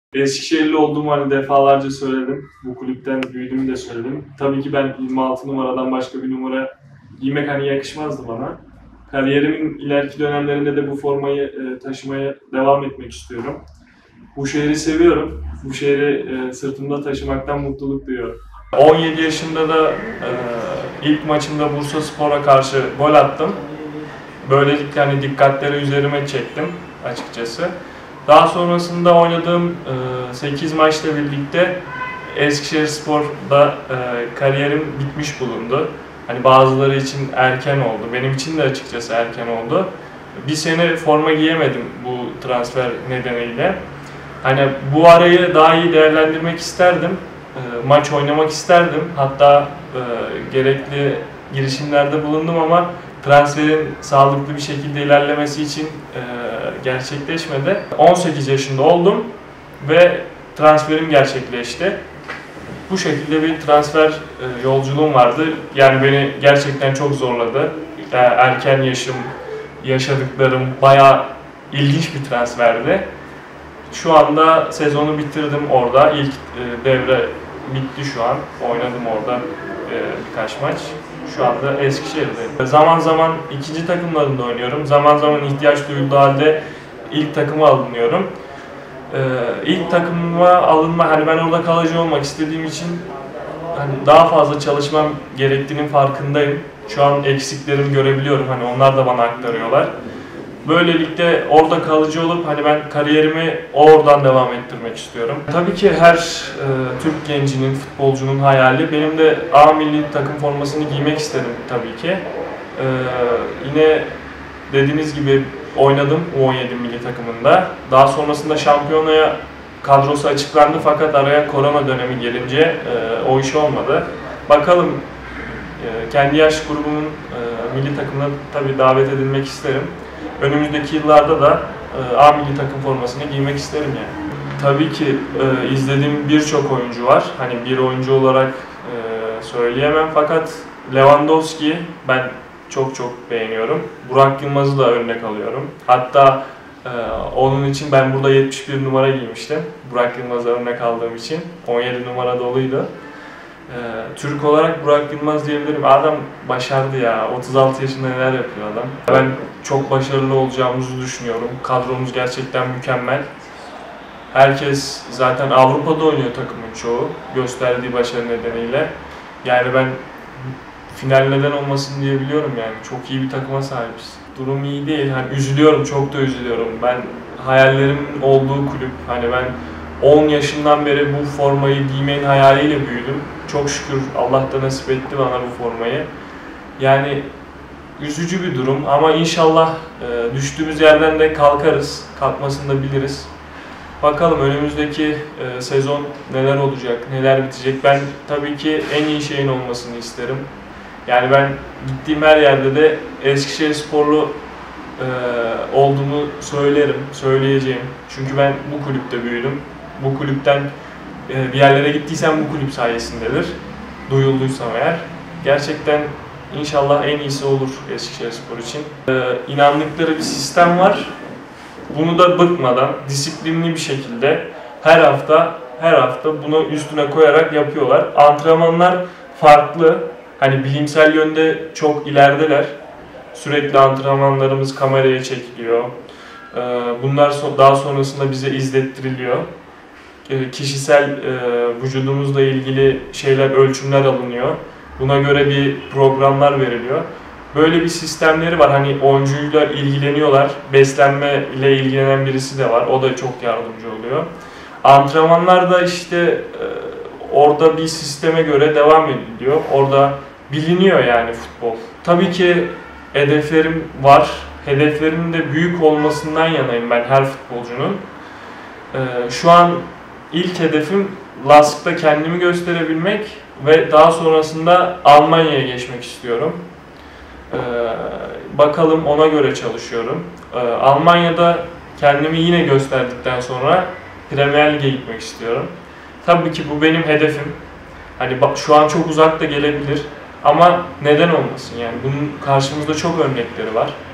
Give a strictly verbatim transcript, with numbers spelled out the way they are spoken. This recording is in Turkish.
Eskişehirli olduğumu hani defalarca söyledim. Bu kulüpten büyüdüğümü de söyledim. Tabii ki ben yirmi altı numaradan başka bir numara giymek hani yakışmazdı bana. Kariyerimin ileriki dönemlerinde de bu formayı e, taşımaya devam etmek istiyorum. Bu şehri seviyorum. Bu şehri e, sırtımda taşımaktan mutluluk duyuyorum. on yedi yaşında da e, ilk maçımda Bursaspor'a karşı gol attım. Böylelikle hani dikkatleri üzerime çektim açıkçası. Daha sonrasında oynadığım sekiz maçla birlikte Eskişehirspor'da e, kariyerim bitmiş bulundu. Hani bazıları için erken oldu. Benim için de açıkçası erken oldu. Bir sene forma giyemedim bu transfer nedeniyle. Hani bu arayı daha iyi değerlendirmek isterdim. E, maç oynamak isterdim. Hatta e, gerekli girişimlerde bulundum ama transferin sağlıklı bir şekilde ilerlemesi için e, gerçekleşmedi. on sekiz yaşında oldum ve transferim gerçekleşti. Bu şekilde bir transfer e, yolculuğum vardı. Yani beni gerçekten çok zorladı. Yani erken yaşım, yaşadıklarım bayağı ilginç bir transferdi. Şu anda sezonu bitirdim orada. İlk e, devre bitti şu an. Oynadım orada e, birkaç maç. Şu anda Eskişehir'deyim. Zaman zaman ikinci takımlarında oynuyorum. Zaman zaman ihtiyaç duyulduğu halde ilk takıma alınıyorum. Ee, ilk takıma alınma, hani ben orada kalıcı olmak istediğim için hani daha fazla çalışmam gerektiğinin farkındayım. Şu an eksiklerimi görebiliyorum. Hani onlar da bana aktarıyorlar. Böylelikle orada kalıcı olup hani ben kariyerimi oradan devam ettirmek istiyorum. Tabii ki her e, Türk gencinin, futbolcunun hayali. Benim de A milli takım formasını giymek istedim tabii ki. E, yine dediğiniz gibi oynadım U on yedi milli takımında. Daha sonrasında şampiyonaya kadrosu açıklandı fakat araya korona dönemi gelince e, o iş olmadı. Bakalım, e, kendi yaş grubumun e, milli takımına tabii davet edilmek isterim. Önümüzdeki yıllarda da e, A milli takım formasını giymek isterim yani. Tabii ki e, izlediğim birçok oyuncu var. Hani bir oyuncu olarak e, söyleyemem fakat Lewandowski'yi ben çok çok beğeniyorum. Burak Yılmaz'ı da örnek alıyorum. Hatta e, onun için ben burada yetmiş bir numara giymiştim. Burak Yılmaz'a örnek aldığım için. on yedi numara doluydu. E, Türk olarak Burak Yılmaz diyebilirim. Adam başardı ya. otuz altı yaşında neler yapıyor adam. Ben çok başarılı olacağımızı düşünüyorum. Kadromuz gerçekten mükemmel. Herkes zaten Avrupa'da oynuyor, takımın çoğu. Gösterdiği başarı nedeniyle. Yani ben final neden olmasın diye biliyorum yani. Çok iyi bir takıma sahibiz. Durum iyi değil. Hani üzülüyorum, çok da üzülüyorum. Ben hayallerimin olduğu kulüp. Hani ben on yaşından beri bu formayı giymenin hayaliyle büyüdüm. Çok şükür Allah da nasip etti bana bu formayı. Yani üzücü bir durum ama inşallah e, düştüğümüz yerden de kalkarız. Kalkmasını da biliriz. Bakalım önümüzdeki e, sezon neler olacak, neler bitecek. Ben tabii ki en iyi şeyin olmasını isterim. Yani ben gittiğim her yerde de Eskişehirsporlu e, olduğumu söylerim, söyleyeceğim. Çünkü ben bu kulüpte büyüdüm. Bu kulüpten e, bir yerlere gittiysem bu kulüp sayesindedir. Duyulduysam eğer. Gerçekten inşallah en iyisi olur Eskişehirspor için. E, inandıkları bir sistem var. Bunu da bıkmadan, disiplinli bir şekilde her hafta her hafta bunu üstüne koyarak yapıyorlar. Antrenmanlar farklı. Hani bilimsel yönde çok ilerideler. Sürekli antrenmanlarımız kameraya çekiliyor. Bunlar daha sonrasında bize izlettiriliyor. Kişisel vücudumuzla ilgili şeyler, ölçümler alınıyor. Buna göre bir programlar veriliyor. Böyle bir sistemleri var. Hani oyuncuyla ilgileniyorlar. Beslenme ile ilgilenen birisi de var. O da çok yardımcı oluyor. Antrenmanlarda işte orada bir sisteme göre devam ediliyor. Orada biliniyor yani futbol. Tabii ki hedeflerim var. Hedeflerimin de büyük olmasından yanayım ben her futbolcunun. Şu an ilk hedefim Lask'ta kendimi gösterebilmek ve daha sonrasında Almanya'ya geçmek istiyorum. Ee, bakalım, ona göre çalışıyorum. Ee, Almanya'da kendimi yine gösterdikten sonra Premier Lig'e gitmek istiyorum. Tabii ki bu benim hedefim. Hani bak, şu an çok uzak da gelebilir ama neden olmasın yani, bunun karşımızda çok örnekleri var.